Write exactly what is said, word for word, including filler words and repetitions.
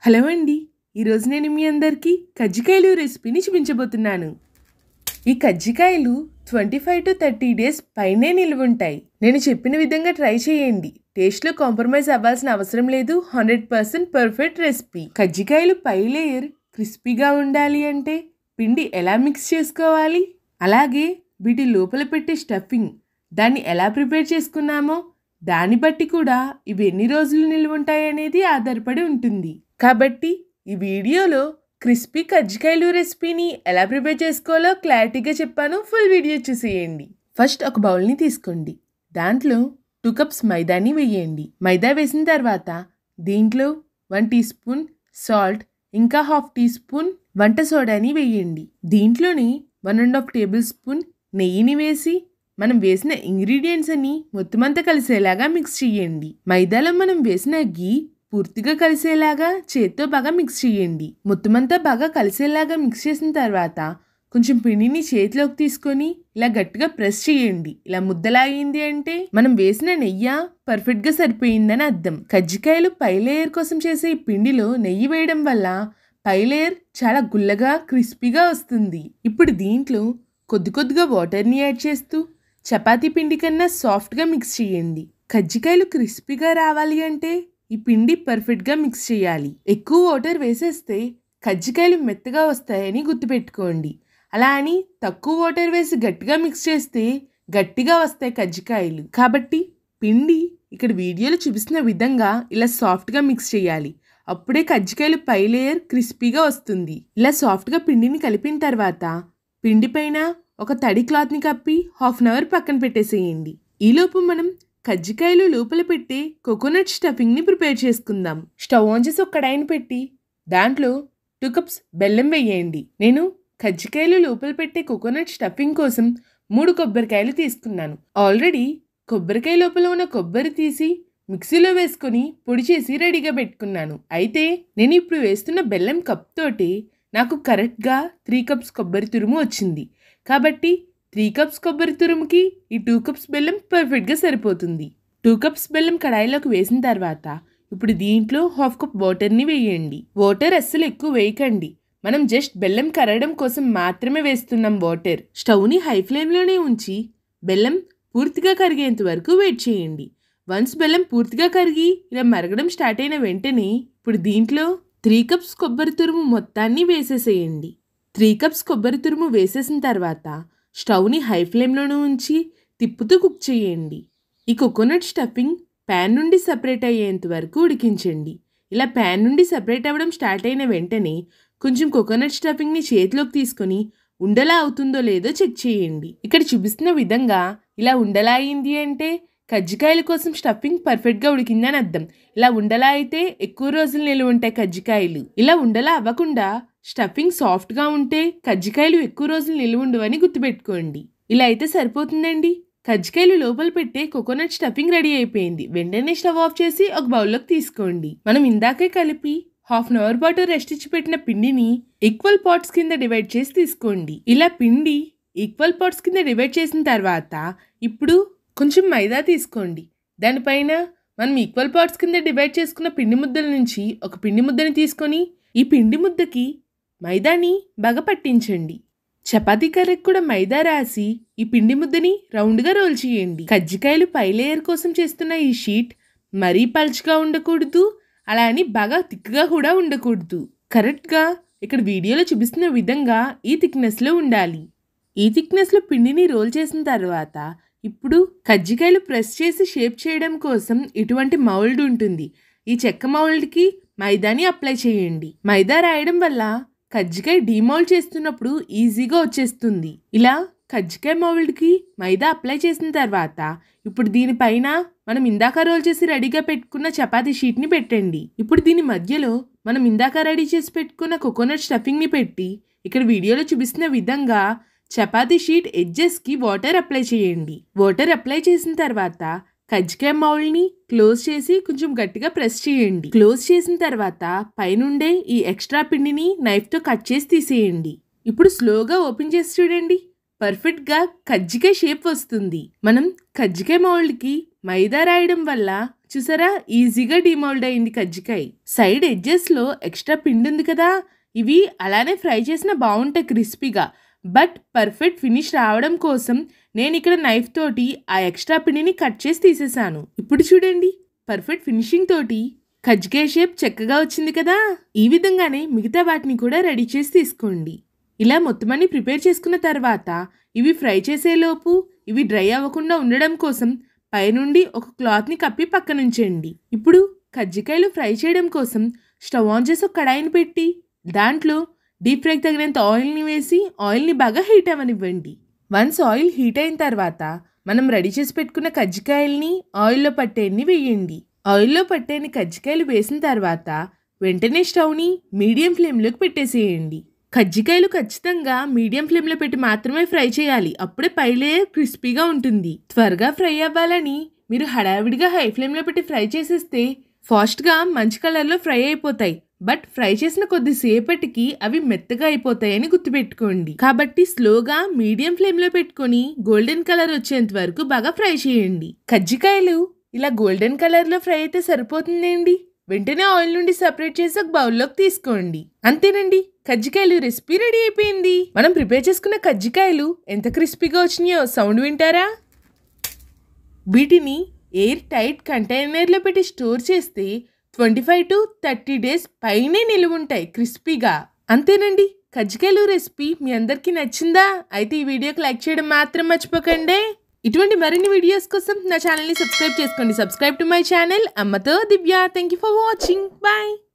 Hello అండి. ఈరోజు నేను మీ అందరికీ కజ్జికాయలు రెసిపీని చూపించబోతున్నాను. ఈ కజ్జికాయలు twenty five to thirty days పైనే నిల్వ ఉంటాయి. నేను చెప్పిన విధంగా ట్రై చేయండి. టేస్ట్లో కాంప్రమైజ్ అవ్వాల్సిన అవసరం లేదు. Hundred percent perfect recipe. కజ్జికాయలు పై లేయర్ క్రిస్పీగా ఉండాలి అంటే పిండి ఎలా మిక్స్ చేసుకోవాలి, అలాగే వీటి లోపల పెట్టే స్టఫింగ్ దాన్ని ఎలా ప్రిపేర్ చేసుకున్నామో దాన్ని బట్టి కూడా ఇవి ఎన్ని రోజులు నిల్వ ఉంటాయి అనేది ఆధారపడి ఉంటుంది. కాబట్టి ఈ వీడియోలో క్రిస్పీ కజ్జికాయలు రెసిపీని ఎలా ప్రిపేర్ చేసుకోవాలో క్లారిటీగా చెప్పాను. ఫుల్ వీడియో చూసేయండి. ఫస్ట్ ఒక బౌల్ని తీసుకోండి. దాంట్లో టూ కప్స్ మైదాని వేయండి. మైదా వేసిన తర్వాత దీంట్లో వన్ టీ స్పూన్ సాల్ట్ ఇంకా హాఫ్ టీ స్పూన్ వంట సోడాని వేయండి. దీంట్లోని one and half tablespoon నెయ్యిని వేసి మనం వేసిన ఇంగ్రీడియంట్స్ అన్ని మొత్తం అంతా కలిసేలాగా మిక్స్ చేయండి. మైదాలో మనం వేసిన గీ పూర్తిగా కలిసేలాగా చేత్తో బాగా మిక్స్ చేయండి. మొత్తం అంతా బాగా కలిసేలాగా మిక్స్ చేసిన తర్వాత కొంచెం పిండిని చేతిలోకి తీసుకొని ఇలా గట్టిగా ప్రెస్ చేయండి. ఇలా ముద్దలా అయింది అంటే మనం వేసిన నెయ్యి పర్ఫెక్ట్గా సరిపోయిందని అర్థం. కజ్జికాయలు పై లేయర్ కోసం చేసే ఈ పిండిలో నెయ్యి వేయడం వల్ల పై లేయర్ చాలా గుల్లగా క్రిస్పీగా వస్తుంది. ఇప్పుడు దీంట్లో కొద్ది కొద్దిగా వాటర్ని యాడ్ చేస్తూ చపాతీ పిండి కన్నా సాఫ్ట్గా మిక్స్ చేయండి. కజ్జికాయలు క్రిస్పీగా రావాలి అంటే ఈ పిండి పర్ఫెక్ట్గా మిక్స్ చేయాలి. ఎక్కువ వాటర్ వేసేస్తే కజ్జికాయలు మెత్తగా వస్తాయని గుర్తుపెట్టుకోండి. అలా అని తక్కువ వాటర్ వేసి గట్టిగా మిక్స్ చేస్తే గట్టిగా వస్తాయి కజ్జికాయలు. కాబట్టి పిండి ఇక్కడ వీడియోలో చూపిస్తున్న విధంగా ఇలా సాఫ్ట్గా మిక్స్ చేయాలి. అప్పుడే కజ్జికాయలు పై లేయర్ క్రిస్పీగా వస్తుంది. ఇలా సాఫ్ట్గా పిండిని కలిపిన తర్వాత పిండి పైన ఒక తడి క్లాత్ని కప్పి హాఫ్ అన్ అవర్ పక్కన పెట్టేసేయండి. ఈలోపు మనం కజ్జికాయలు లోపల పెట్టే కోకోనట్ స్టఫింగ్ని ప్రిపేర్ చేసుకుందాం. స్టవ్ ఆన్ చేసి ఒక కడాయిని పెట్టి దాంట్లో టూ కప్స్ బెల్లం వేయండి. నేను కజ్జికాయలు లోపల పెట్టే కోకోనట్ స్టఫింగ్ కోసం మూడు కొబ్బరికాయలు తీసుకున్నాను. ఆల్రెడీ కొబ్బరికాయ లోపల ఉన్న కొబ్బరి తీసి మిక్సీలో వేసుకొని పొడి చేసి రెడీగా పెట్టుకున్నాను. అయితే నేను ఇప్పుడు వేస్తున్న బెల్లం కప్ తోటి నాకు కరెక్ట్గా త్రీ కప్స్ కొబ్బరి తురుము వచ్చింది. కాబట్టి త్రీ కప్స్ కొబ్బరి తురుముకి ఈ టూ కప్స్ బెల్లం పర్ఫెక్ట్గా సరిపోతుంది. టూ కప్స్ బెల్లం కడాయిలోకి వేసిన తర్వాత ఇప్పుడు దీంట్లో హాఫ్ కప్ వాటర్ని వేయండి. వాటర్ అస్సలు ఎక్కువ వేయకండి. మనం జస్ట్ బెల్లం కరగడం కోసం మాత్రమే వేస్తున్నాం వాటర్. స్టవ్ని హై ఫ్లేమ్లోనే ఉంచి బెల్లం పూర్తిగా కరిగేంత వరకు వెయిట్ చేయండి. వన్స్ బెల్లం పూర్తిగా కరిగి ఇలా మరగడం స్టార్ట్ అయిన వెంటనే ఇప్పుడు దీంట్లో త్రీ కప్స్ కొబ్బరి తురుము మొత్తాన్ని వేసేసేయండి. త్రీ కప్స్ కొబ్బరి తురుము వేసేసిన తర్వాత స్టవ్ని హై ఫ్లేమ్లోనే ఉంచి తిప్పుతూ కుక్ చేయండి. ఈ కోకోనట్ స్టఫింగ్ ప్యాన్ నుండి సపరేట్ అయ్యేంత వరకు ఉడికించండి. ఇలా ప్యాన్ నుండి సపరేట్ అవ్వడం స్టార్ట్ అయిన వెంటనే కొంచెం కోకోనట్ స్టఫింగ్ని చేతిలోకి తీసుకొని ఉండలా అవుతుందో లేదో చెక్ చేయండి. ఇక్కడ చూపిస్తున్న విధంగా ఇలా ఉండలా అయింది అంటే కజ్జికాయల కోసం స్టఫింగ్ పర్ఫెక్ట్గా ఉడికిందని అర్థం. ఇలా ఉండలా అయితే ఎక్కువ రోజులు నిలువ ఉంటాయి కజ్జికాయలు. ఇలా ఉండలా అవ్వకుండా స్టఫింగ్ సాఫ్ట్గా ఉంటే కజ్జికాయలు ఎక్కువ రోజులు నిలువ ఉండవని గుర్తుపెట్టుకోండి. ఇలా అయితే సరిపోతుందండి. కజ్జికాయలు లోపల పెట్టే కోకోనట్ స్టఫింగ్ రెడీ అయిపోయింది. వెంటనే స్టవ్ ఆఫ్ చేసి ఒక బౌల్లోకి తీసుకోండి. మనం ఇందాకే కలిపి హాఫ్ అన్ అవర్ పాటు రెస్ట్ ఇచ్చి పెట్టిన పిండిని ఈక్వల్ పార్ట్స్ కింద డివైడ్ చేసి తీసుకోండి. ఇలా పిండి ఈక్వల్ పార్ట్స్ కింద డివైడ్ చేసిన తర్వాత ఇప్పుడు కొంచెం మైదా తీసుకోండి. దానిపైన మనం ఈక్వల్ పార్ట్స్ కింద డివైడ్ చేసుకున్న పిండి ముద్దల నుంచి ఒక పిండి ముద్దని తీసుకొని ఈ పిండి ముద్దకి మైదాని బాగా పట్టించండి. చపాతీ కర్రకి కూడా మైదా రాసి ఈ పిండి ముద్దని రౌండ్గా రోల్ చేయండి. కజ్జికాయలు పై లేయర్ కోసం చేస్తున్న ఈ షీట్ మరీ పల్చగా ఉండకూడదు, అలా అని బాగా థిక్గా కూడా ఉండకూడదు. కరెక్ట్గా ఇక్కడ వీడియోలో చూపిస్తున్న విధంగా ఈ థిక్నెస్లో ఉండాలి. ఈ థిక్నెస్లో పిండిని రోల్ చేసిన తర్వాత ఇప్పుడు కజ్జికాయలు ప్రెస్ చేసి షేప్ చేయడం కోసం ఇటువంటి మౌల్డ్ ఉంటుంది. ఈ చెక్క మౌల్డ్కి మైదాని అప్లై చేయండి. మైదా రాయడం వల్ల కజ్జికాయ డీమౌల్డ్ చేస్తున్నప్పుడు ఈజీగా వచ్చేస్తుంది. ఇలా కజ్జికాయ మౌల్డ్కి మైదా అప్లై చేసిన తర్వాత ఇప్పుడు దీనిపైన మనం ఇందాక రోల్ చేసి రెడీగా పెట్టుకున్న చపాతీ షీట్ని పెట్టండి. ఇప్పుడు దీని మధ్యలో మనం ఇందాక రెడీ చేసి పెట్టుకున్న కోకోనట్ స్టఫింగ్ని పెట్టి ఇక్కడ వీడియోలో చూపిస్తున్న విధంగా చపాతీ షీట్ ఎడ్జెస్కి వాటర్ అప్లై చేయండి. వాటర్ అప్లై చేసిన తర్వాత కజ్జికాయ మౌల్డ్ని క్లోజ్ చేసి కొంచెం గట్టిగా ప్రెస్ చేయండి. క్లోజ్ చేసిన తర్వాత పైనుండే ఈ ఎక్స్ట్రా పిండిని నైఫ్తో కట్ చేసి తీసేయండి. ఇప్పుడు స్లోగా ఓపెన్ చేసి చూడండి. పర్ఫెక్ట్గా కజ్జికాయ షేప్ వస్తుంది. మనం కజ్జికాయ మౌల్డ్కి మైదా రాయడం వల్ల చూసారా ఈజీగా డిమోల్డ్ అయింది కజ్జికాయ. సైడ్ ఎడ్జెస్లో ఎక్స్ట్రా పిండి ఉంది కదా, ఇవి అలానే ఫ్రై చేసిన బాగుంటాయి క్రిస్పీగా. బట్ పర్ఫెక్ట్ ఫినిష్ రావడం కోసం నేను ఇక్కడ నైఫ్ తోటి ఆ ఎక్స్ట్రా పిండిని కట్ చేసి తీసేసాను. ఇప్పుడు చూడండి పర్ఫెక్ట్ ఫినిషింగ్ తోటి కజ్జికాయ షేప్ చక్కగా వచ్చింది కదా. ఈ విధంగానే మిగతా వాటిని కూడా రెడీ చేసి తీసుకోండి. ఇలా మొత్తం అన్ని ప్రిపేర్ చేసుకున్న తర్వాత ఇవి ఫ్రై చేసేలోపు ఇవి డ్రై అవ్వకుండా ఉండడం కోసం పైనుండి ఒక క్లాత్ని కప్పి పక్కనుంచండి. ఇప్పుడు కజ్జికాయలు ఫ్రై చేయడం కోసం స్టవ్ ఆన్ చేసి ఒక కడాయిని పెట్టి దాంట్లో డీప్ ఫ్రైకి తగినంత ఆయిల్ని వేసి ఆయిల్ని బాగా హీట్ అవ్వనివ్వండి. వన్స్ ఆయిల్ హీట్ అయిన తర్వాత మనం రెడీ చేసి పెట్టుకున్న కజ్జికాయల్ని ఆయిల్లో పట్టేన్ని వేయండి. ఆయిల్లో పట్టేని కజ్జికాయలు వేసిన తర్వాత వెంటనే స్టవ్ని మీడియం ఫ్లేమ్లోకి పెట్టేసేయండి. కజ్జికాయలు ఖచ్చితంగా మీడియం ఫ్లేమ్లో పెట్టి మాత్రమే ఫ్రై చేయాలి, అప్పుడే పై లేయర్ క్రిస్పీగా ఉంటుంది. త్వరగా ఫ్రై అవ్వాలని మీరు హడావిడిగా హై ఫ్లేమ్లో పెట్టి ఫ్రై చేసేస్తే ఫాస్ట్గా మంచి కలర్లో ఫ్రై అయిపోతాయి. బట్ ఫ్రై చేసిన కొద్దిసేపటికి అవి మెత్తగా అయిపోతాయని గుర్తుపెట్టుకోండి. కాబట్టి స్లోగా మీడియం ఫ్లేమ్లో పెట్టుకొని గోల్డెన్ కలర్ వచ్చేంత వరకు బాగా ఫ్రై చేయండి. కజ్జికాయలు ఇలా గోల్డెన్ కలర్లో ఫ్రై అయితే సరిపోతుందండి. వెంటనే ఆయిల్ నుండి సపరేట్ చేసి ఒక బౌల్లోకి తీసుకోండి. అంతేనండి, కజ్జికాయలు రెసిపీ రెడీ అయిపోయింది. మనం ప్రిపేర్ చేసుకున్న కజ్జికాయలు ఎంత క్రిస్పీగా వచ్చినాయో సౌండ్ వింటారా? వీటిని ఎయిర్ టైట్ కంటైనర్లో పెట్టి స్టోర్ చేస్తే twenty five to thirty days పైనే నిలువ ఉంటాయి క్రిస్పీగా. అంతేనండి, కజ్జికాయలు రెసిపీ మీ అందరికీ నచ్చిందా? అయితే ఈ వీడియోకి లైక్ చేయడం మాత్రం మర్చిపోకండి. ఇటువంటి మరిన్ని వీడియోస్ కోసం నా ఛానల్ని సబ్స్క్రైబ్ చేసుకోండి. సబ్స్క్రైబ్ టు మై ఛానల్ అమ్మతో Divya. Thank you for watching. Bye.